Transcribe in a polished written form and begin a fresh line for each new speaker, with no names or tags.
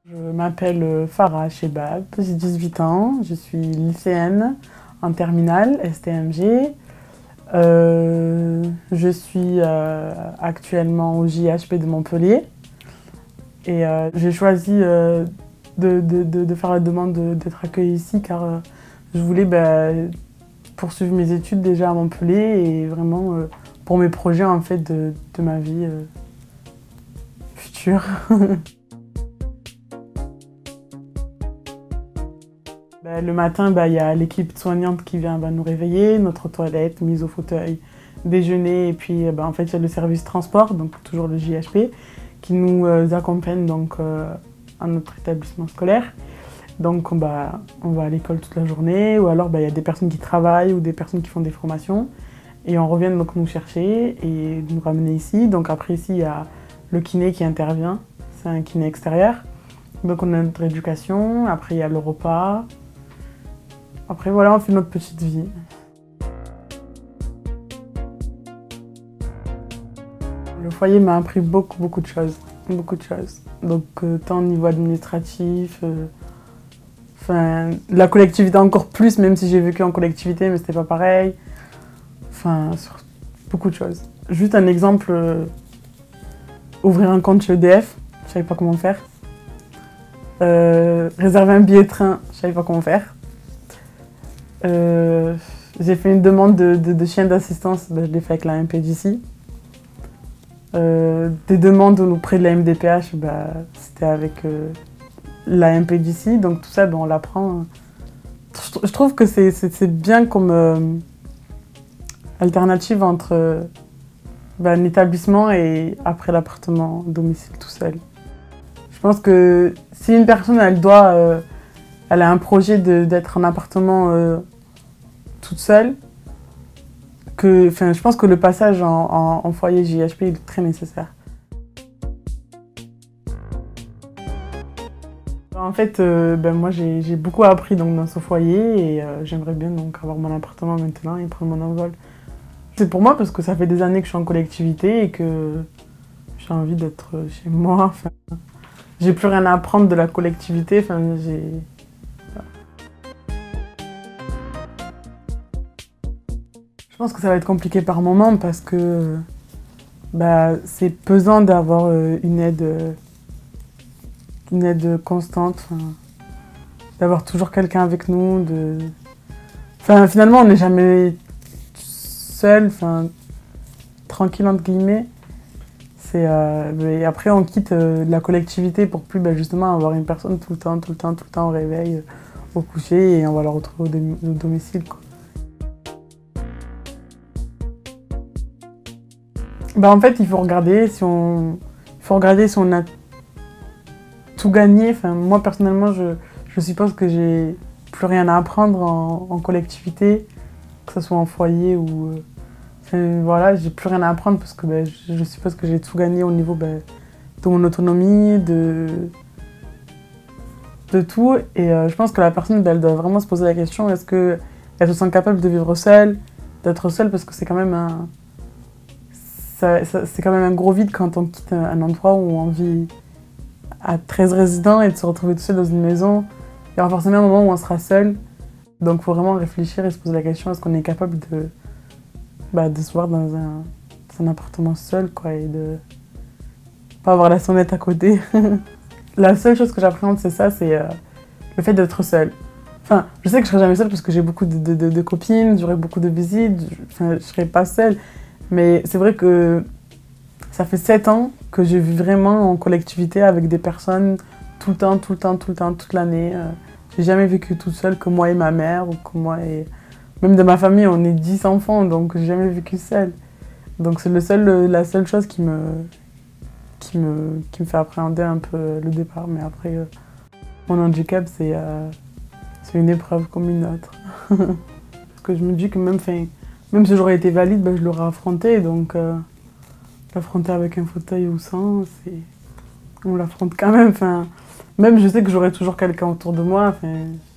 Je m'appelle Farah Chebab, j'ai 18 ans, je suis lycéenne en terminale STMG. Je suis actuellement au JHP de Montpellier et j'ai choisi de faire la demande d'être accueillie ici car je voulais poursuivre mes études déjà à Montpellier et vraiment pour mes projets en fait de ma vie future. Le matin, il y a l'équipe soignante qui vient nous réveiller, notre toilette, mise au fauteuil, déjeuner, et puis en fait, il y a le service transport, donc toujours le JHP, qui nous accompagne donc, à notre établissement scolaire. Donc on va à l'école toute la journée, ou alors il y a des personnes qui travaillent ou des personnes qui font des formations, et on revient donc nous chercher et nous ramener ici. Donc après ici, il y a le kiné qui intervient, c'est un kiné extérieur. Donc on a notre éducation, après il y a le repas. Après voilà, on fait notre petite vie. Le foyer m'a appris beaucoup de choses, Donc tant au niveau administratif, la collectivité encore plus, même si j'ai vécu en collectivité, mais c'était pas pareil. Sur beaucoup de choses. Juste un exemple, ouvrir un compte chez EDF, je savais pas comment faire. Réserver un billet de train, je savais pas comment faire. J'ai fait une demande de chien d'assistance, je l'ai fait avec la MPJC. Des demandes auprès de la MDPH, c'était avec la MPJC, donc tout ça, on l'apprend. Je trouve que c'est bien comme alternative entre un établissement et après l'appartement, domicile tout seul. Je pense que si une personne elle a un projet d'être en appartement toute seule, je pense que le passage en foyer JHP est très nécessaire. En fait, moi j'ai beaucoup appris donc, dans ce foyer et j'aimerais bien donc, avoir mon appartement maintenant et prendre mon envol. C'est pour moi parce que ça fait des années que je suis en collectivité et que j'ai envie d'être chez moi. J'ai plus rien à apprendre de la collectivité. Je pense que ça va être compliqué par moment parce que c'est pesant d'avoir une aide constante, d'avoir toujours quelqu'un avec nous. Finalement, on n'est jamais seul, tranquille entre guillemets. Et après, on quitte la collectivité pour plus justement avoir une personne tout le temps au réveil, au coucher, et on va la retrouver au domicile, quoi. En fait, il faut regarder si on a tout gagné. Moi, personnellement, je suppose que j'ai plus rien à apprendre en collectivité, que ce soit en foyer ou... voilà, j'ai plus rien à apprendre parce que je suppose que j'ai tout gagné au niveau de mon autonomie, de tout. Et je pense que la personne, elle doit vraiment se poser la question, est-ce qu'elle se sent capable de vivre seule, d'être seule, parce que c'est quand même un gros vide quand on quitte un endroit où on vit à 13 résidents et de se retrouver tout seul dans une maison. Il y aura forcément un moment où on sera seul. Donc il faut vraiment réfléchir et se poser la question, est-ce qu'on est capable de se voir dans un appartement seul, quoi, et de pas avoir la sonnette à côté. La seule chose que j'appréhende, c'est ça, c'est le fait d'être seule. Je sais que je serai jamais seule parce que j'ai beaucoup de copines, j'aurai beaucoup de visites, je serai pas seule. Mais c'est vrai que ça fait 7 ans que je vis vraiment en collectivité avec des personnes tout le temps, toute l'année. J'ai jamais vécu toute seule, que moi et ma mère, ou que moi et... Même de ma famille, on est 10 enfants, donc j'ai jamais vécu seule. Donc c'est la seule chose qui me fait appréhender un peu le départ. Mais après, mon handicap, c'est une épreuve comme une autre. Parce que je me dis que même si j'aurais été valide, je l'aurais affronté. Donc l'affronter avec un fauteuil ou sans, on l'affronte quand même. Même je sais que j'aurai toujours quelqu'un autour de moi.